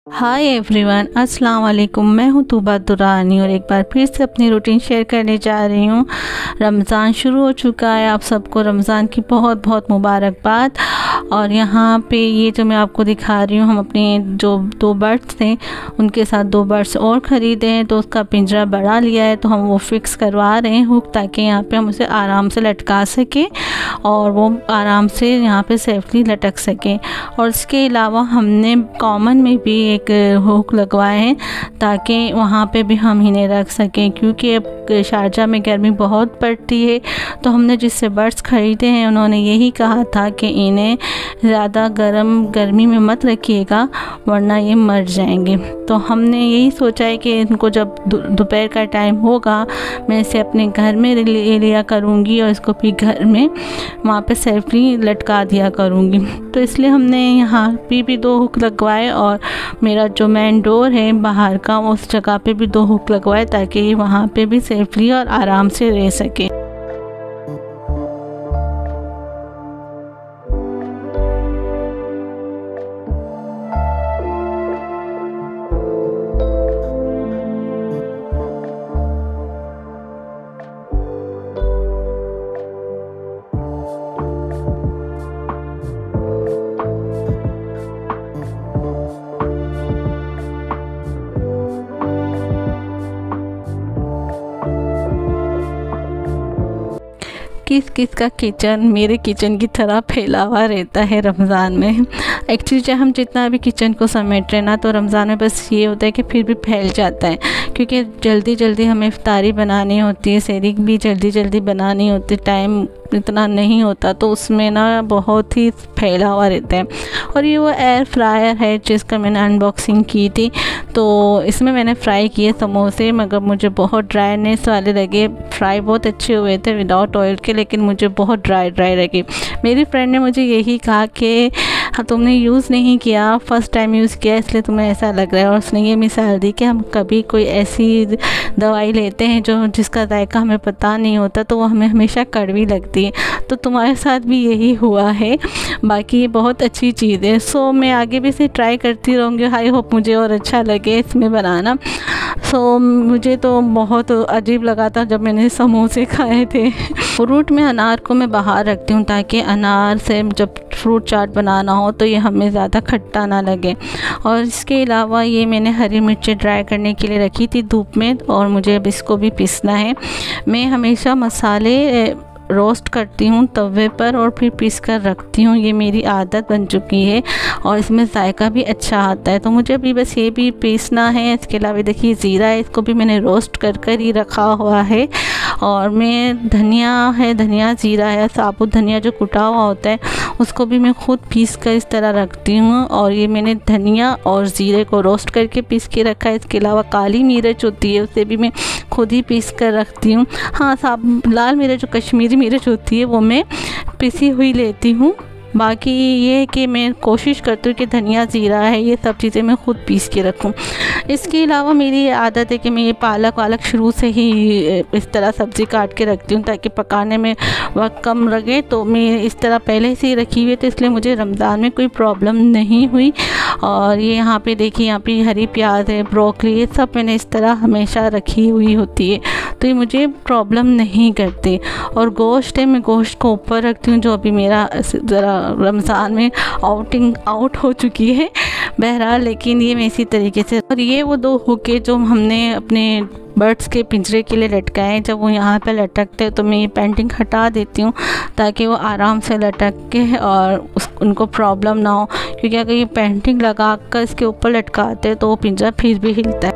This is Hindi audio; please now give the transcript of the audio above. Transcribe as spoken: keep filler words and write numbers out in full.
हाय एवरीवन, अस्सलाम वालेकुम। मैं हूँ तूबा दुरानी और एक बार फिर से अपनी रूटीन शेयर करने जा रही हूँ। रमज़ान शुरू हो चुका है, आप सबको रमज़ान की बहुत बहुत मुबारकबाद। और यहाँ पे ये जो मैं आपको दिखा रही हूँ, हम अपने जो दो बर्ड्स थे उनके साथ दो बर्ड्स और ख़रीदे हैं, तो उसका पिंजरा बढ़ा लिया है, तो हम वो फिक्स करवा रहे हैं हुक, ताकि यहाँ पे हम उसे आराम से लटका सकें और वो आराम से यहाँ पे सेफली लटक सकें। और इसके अलावा हमने कॉमन में भी एक हुक लगवाए हैं ताकि वहाँ पे भी हम इन्हें रख सकें, क्योंकि अब शारजा में गर्मी बहुत पड़ती है। तो हमने जिससे बर्ड्स ख़रीदे हैं उन्होंने यही कहा था कि इन्हें ज़्यादा गर्म गर्मी में मत रखिएगा वरना ये मर जाएंगे। तो हमने यही सोचा है कि इनको जब दोपहर का टाइम होगा मैं इसे अपने घर में ले लिया करूँगी और इसको भी घर में वहाँ पे सेफली लटका दिया करूँगी। तो इसलिए हमने यहाँ पे भी दो हुक लगवाए और मेरा जो मेन डोर है बाहर का उस जगह पे भी दो हुक लगवाए ताकि ये वहाँ पे भी सेफली और आराम से रह सके। किस किस का किचन मेरे किचन की तरह फैला हुआ रहता है रमज़ान में। एक्चुअली चाहे हम जितना भी किचन को समेट रहे ना, तो रमज़ान में बस ये होता है कि फिर भी फैल जाता है, क्योंकि जल्दी जल्दी हमें इफ्तारी बनानी होती है, सहरी भी जल्दी जल्दी बनानी होती है, टाइम इतना नहीं होता, तो उसमें ना बहुत ही फैला हुआ रहता है। और ये वो एयर फ्रायर है जिसका मैंने अनबॉक्सिंग की थी, तो इसमें मैंने फ्राई किए समोसे, मगर मुझे बहुत ड्राईनेस वाले लगे। फ्राई बहुत अच्छे हुए थे विदाउट ऑयल के, लेकिन मुझे बहुत ड्राई ड्राई लगे। मेरी फ्रेंड ने मुझे यही कहा कि हाँ तुमने यूज़ नहीं किया, फ़र्स्ट टाइम यूज़ किया इसलिए तुम्हें ऐसा लग रहा है। और उसने ये मिसाल दी कि हम कभी कोई ऐसी दवाई लेते हैं जो जिसका जायका हमें पता नहीं होता, तो वो हमें हमेशा कड़वी लगती है। तो तुम्हारे साथ भी यही हुआ है। बाकी ये बहुत अच्छी चीज़ है, सो मैं आगे भी इसे ट्राई करती रहूँगी। आई होप मुझे और अच्छा लगे इसमें बनाना। सो मुझे तो बहुत अजीब लगा था जब मैंने समोसे खाए थे। फ्रूट में अनार को मैं बाहर रखती हूँ ताकि अनार से जब फ्रूट चाट बनाना हो तो ये हमें ज़्यादा खट्टा ना लगे। और इसके अलावा ये मैंने हरी मिर्ची ड्राई करने के लिए रखी थी धूप में, और मुझे अब इसको भी पीसना है। मैं हमेशा मसाले रोस्ट करती हूँ तवे पर और फिर पीस कर रखती हूँ, ये मेरी आदत बन चुकी है और इसमें जायका भी अच्छा आता है। तो मुझे अभी बस ये भी पीसना है। इसके अलावा देखिए ज़ीरा है, इसको भी मैंने रोस्ट कर कर ही रखा हुआ है। और मैं धनिया है, धनिया ज़ीरा है, साबुत धनिया जो कुटा हुआ होता है उसको भी मैं खुद पीस कर इस तरह रखती हूँ। और ये मैंने धनिया और ज़ीरे को रोस्ट करके पीस के रखा है। इसके अलावा काली मिर्च होती है उसे भी मैं खुद ही पीस कर रखती हूँ। हाँ, साब लाल मिर्च जो कश्मीरी मिर्च होती है वो मैं पिसी हुई लेती हूँ। बाकी ये है कि मैं कोशिश करती हूँ कि धनिया ज़ीरा है ये सब चीज़ें मैं खुद पीस के रखूँ। इसके अलावा मेरी आदत है कि मैं ये पालक वालक शुरू से ही इस तरह सब्ज़ी काट के रखती हूँ ताकि पकाने में वक्त कम लगे। तो मैं इस तरह पहले से ही रखी हुई है, तो इसलिए मुझे रमज़ान में कोई प्रॉब्लम नहीं हुई। और ये यहाँ पे देखिए, यहाँ पे हरी प्याज है, ब्रोकली, ये सब मैंने इस तरह हमेशा रखी हुई होती है, तो ये मुझे प्रॉब्लम नहीं करती। और गोश्त है, मैं गोश्त को ऊपर रखती हूँ, जो अभी मेरा ज़रा रमज़ान में आउटिंग आउट हो चुकी है बहरहाल, लेकिन ये मैं इसी तरीके से। और ये वो दो हुके जो हमने अपने बर्ड्स के पिंजरे के लिए लटकाए, जब वो यहाँ पे लटकते हैं तो मैं ये पेंटिंग हटा देती हूँ ताकि वो आराम से लटक के और उस उनको प्रॉब्लम ना हो, क्योंकि अगर ये पेंटिंग लगा कर इसके ऊपर लटकाते हैं तो वो पिंजरा फिर भी हिलता